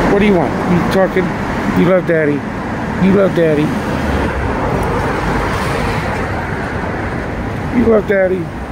What do you want? You talking? You love daddy. You love daddy. You love daddy.